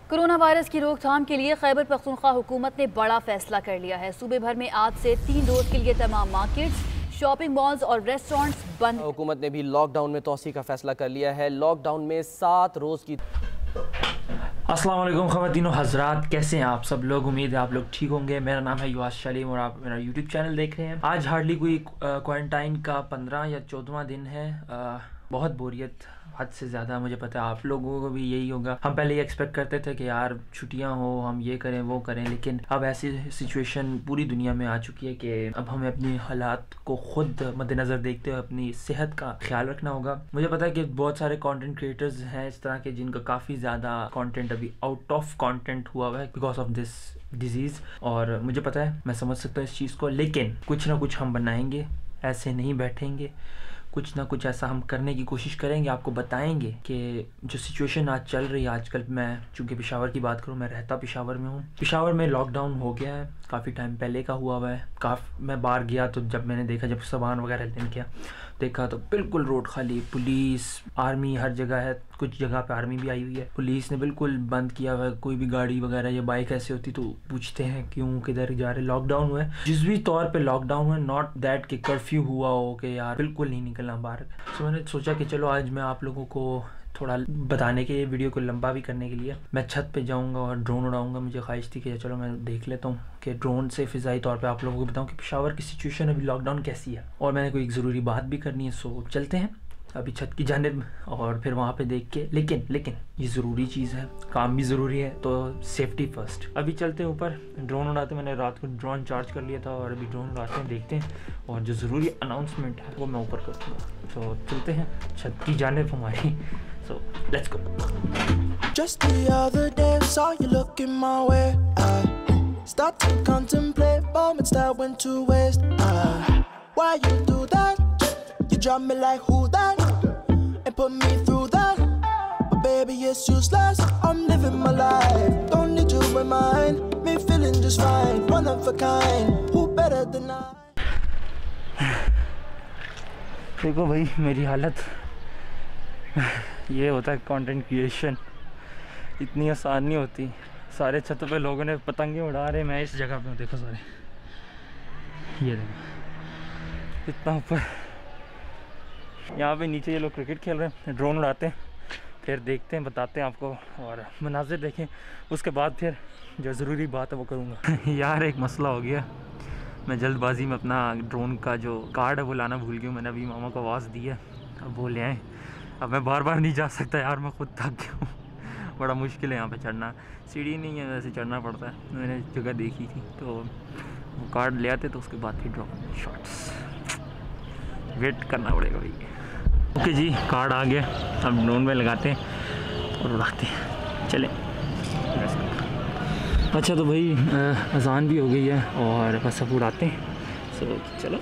Corona virus की रोकथाम के लिए खैबर पख्तूनख्वा हुकूमत ने बड़ा फैसला कर लिया है। सूबे भर में आज से 3 रोज के लिए तमाम मार्केट्स, शॉपिंग मॉल्स और रेस्टोरेंट्स बंद। हुकूमत ने भी लॉकडाउन में तोसी का फैसला कर लिया है। लॉकडाउन में 7 रोज की। अस्सलाम वालेकुम ख़वातीन और हज़रात, कैसे हैं आप सब लोग? उम्मीद है आप लोग ठीक होंगे। मेरा नाम है युवास शलीम और आप मेरा यूट्यूब चैनल देख रहे हैं। आज हार्डली कोई क्वारंटाइन का 15 या 14वां दिन है। बहुत बोरियत, हद से ज़्यादा। मुझे पता है आप लोगों को भी यही होगा। हम पहले ये एक्सपेक्ट करते थे कि यार छुट्टियां हो, हम ये करें वो करें, लेकिन अब ऐसी सिचुएशन पूरी दुनिया में आ चुकी है कि अब हमें अपनी हालात को खुद मद्देनज़र देखते हुए अपनी सेहत का ख्याल रखना होगा। मुझे पता है कि बहुत सारे कंटेंट क्रिएटर्स हैं इस तरह के जिनका काफ़ी ज़्यादा कंटेंट अभी आउट ऑफ कंटेंट हुआ हुआ है बिकॉज ऑफ दिस डिजीज़, और मुझे पता है, मैं समझ सकता हूँ इस चीज़ को, लेकिन कुछ ना कुछ हम बनाएंगे। ऐसे नहीं बैठेंगे, कुछ ना कुछ ऐसा हम करने की कोशिश करेंगे। आपको बताएंगे कि जो सिचुएशन आज चल रही है आजकल, मैं चूँकि पेशावर की बात करूँ, मैं रहता पेशावर में हूँ। पेशावर में लॉकडाउन हो गया है, काफ़ी टाइम पहले का हुआ हुआ है। मैं बाहर गया तो जब मैंने देखा, जब सामान वगैरह लेने गया देखा तो बिल्कुल रोड खाली, पुलिस आर्मी हर जगह है। कुछ जगह पे आर्मी भी आई हुई है। पुलिस ने बिल्कुल बंद किया हुआ है। कोई भी गाड़ी वगैरह या बाइक ऐसे होती तो पूछते हैं क्यों, किधर जा रहे। लॉकडाउन हुआ है, जिस भी तौर पे लॉकडाउन हुआ, नॉट दैट कि कर्फ्यू हुआ हो कि यार बिल्कुल नहीं निकलना बाहर। तो मैंने सोचा कि चलो आज मैं आप लोगों को थोड़ा बताने के, ये वीडियो को लंबा भी करने के लिए मैं छत पे जाऊंगा और ड्रोन उड़ाऊंगा। मुझे ख्वाहिश थी कि चलो मैं देख लेता हूँ कि ड्रोन से फ़िज़ाई तौर पे आप लोगों को बताऊँ कि पेशावर की सिचुएशन अभी लॉकडाउन कैसी है। और मैंने कोई एक ज़रूरी बात भी करनी है, सो चलते हैं अभी छत की जानिब और फिर वहाँ पे देख के। लेकिन ये ज़रूरी चीज़ है, काम भी ज़रूरी है, तो सेफ्टी फर्स्ट। अभी चलते हैं ऊपर, ड्रोन उड़ाते। मैंने रात को ड्रोन चार्ज कर लिया था और अभी ड्रोन उड़ाते हैं, देखते हैं, और जो ज़रूरी अनाउंसमेंट है वो मैं ऊपर कर दूँगा। तो चलते हैं छत की जानिब हमारी। So let's go. Just the other day saw you looking my way. I start to contemplate moments that went to waste. Why you do that? You drop me like who that? And put me through that. But baby it's useless. I'm living my life. Don't need you in mine. Me feeling just fine. One of a kind. Who better than I? देखो भाई, मेरी हालत ये होता है content creation, इतनी आसान नहीं होती। सारे छतों पे लोगों ने पतंगे उड़ा रहे, मैं इस जगह पे हूँ। देखो सारे, ये देखो इतना ऊपर। यहाँ पे नीचे ये लोग क्रिकेट खेल रहे हैं, ड्रोन उड़ाते हैं, फिर देखते हैं, बताते हैं आपको और मनाज़िर देखें। उसके बाद फिर जो ज़रूरी बात है वो करूँगा। यार एक मसला हो गया, मैं जल्दबाजी में अपना ड्रोन का जो कार्ड है वो लाना भूल गया हूँ। मैंने अभी मामा को आवाज़ दी है, अब वो ले आए। अब मैं बार बार नहीं जा सकता यार, मैं खुद थक गया हूँ। बड़ा मुश्किल है यहाँ पे चढ़ना, सीढ़ी नहीं है, वैसे चढ़ना पड़ता है। मैंने जगह देखी थी तो वो कार्ड ले आते, तो उसके बाद फिर ड्रॉप शॉट्स वेट करना पड़ेगा भाई। ओके जी, कार्ड आ गया, अब ड्रोन में लगाते हैं और उड़ाते हैं। चलें। अच्छा तो भाई अजान भी हो गई है और बस अब उड़ाते हैं। सो चलो।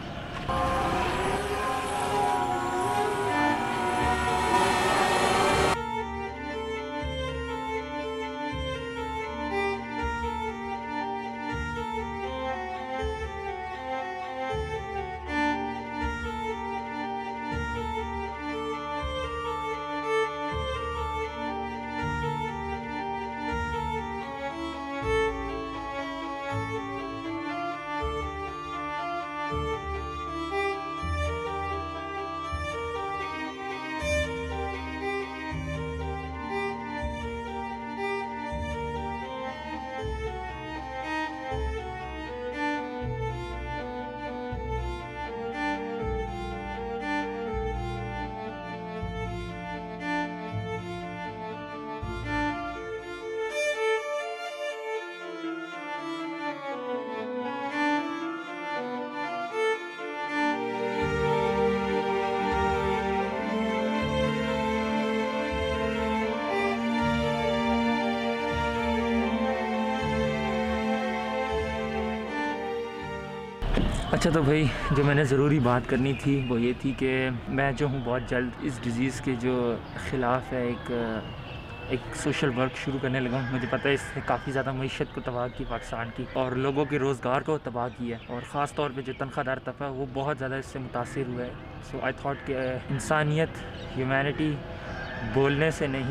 अच्छा तो भाई, जो मैंने ज़रूरी बात करनी थी वो ये थी कि मैं जो हूँ बहुत जल्द इस डिज़ीज़ के जो ख़िलाफ़ है एक सोशल वर्क शुरू करने लगा हूँ। मुझे पता है इससे काफ़ी ज़्यादा मईशत को तबाह की पाकिस्तान की, और लोगों के रोज़गार को तबाह किया है, और ख़ास तौर पे जो तनख्वाहदार तबका है वो बहुत ज़्यादा इससे मुतासिर हुआ है। सो आई थॉट कि इंसानियत, ह्यूमैनिटी बोलने से नहीं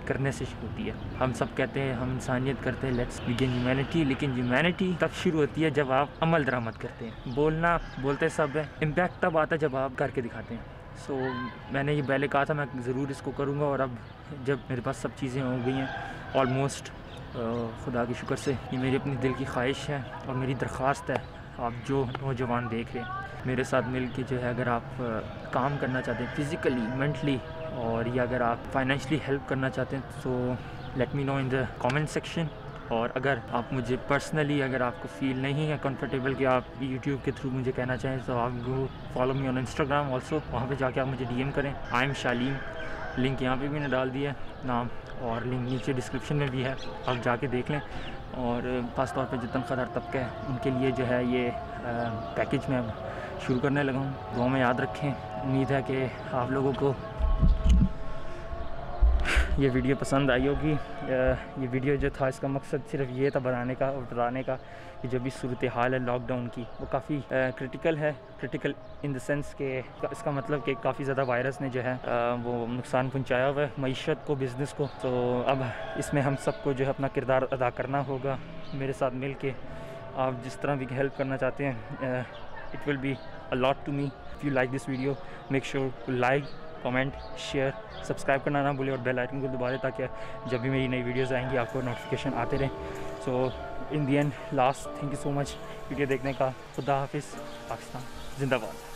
करने से शुरू होती है। हम सब कहते हैं हम इंसानियत करते हैं, लेट्स बिगिन ह्यूमैनिटी, लेकिन ह्यूमैनिटी तब शुरू होती है जब आप अमल दरामद करते हैं। बोलते सब है, इम्पैक्ट तब आता है जब आप करके दिखाते हैं। सो मैंने ये पहले कहा था मैं ज़रूर इसको करूँगा, और अब जब मेरे पास सब चीज़ें हो गई हैं ऑलमोस्ट, खुदा के शुक्र से, ये मेरी अपनी दिल की ख्वाहिश है और मेरी दरख्वास्त है आप जो नौजवान देख रहे हैं मेरे साथ मिल के, जो है अगर आप काम करना चाहते हैं फिज़िकली, मेंटली, और या अगर आप फाइनेंशली हेल्प करना चाहते हैं तो let me know in the comment section. और अगर आप मुझे पर्सनली, अगर आपको फ़ील नहीं है कंफर्टेबल कि आप यूट्यूब के थ्रू मुझे कहना चाहें, तो आप go follow me on Instagram also, वहाँ पे जाके आप मुझे डीएम करें। आई एम शालीम, लिंक यहाँ पे भी मैंने डाल दिया है नाम, और लिंक नीचे डिस्क्रिप्शन में भी है, आप जाके देख लें। और ख़ास तौर पे जो तनख्वाहदार तबका है उनके लिए जो है ये पैकेज मैं अब शुरू करने लगा हूँ। दुआ में याद रखें। उम्मीद है कि आप लोगों को ये वीडियो पसंद आई होगी। ये वीडियो जो था इसका मकसद सिर्फ ये था बताने का कि जो भी सूरत हाल है लॉकडाउन की, वो काफ़ी क्रिटिकल है। क्रिटिकल इन द सेंस के इसका मतलब कि काफ़ी ज़्यादा वायरस ने जो है वो नुकसान पहुंचाया हुआ है मईशत को, बिज़नेस को। तो अब इसमें हम सबको जो है अपना किरदार अदा करना होगा। मेरे साथ मिल के आप जिस तरह भी हेल्प करना चाहते हैं, it will be a lot to me. If you like this video make sure to like, comment, share, subscribe करना ना भूलें और बेल आइकन को दबा दें ताकि जब भी मेरी नई वीडियोस आएंगी आपको नोटिफिकेशन आते रहें। So in the end last, thank you so much video देखने का। खुदा हाफिज़, पाकिस्तान जिंदाबाद।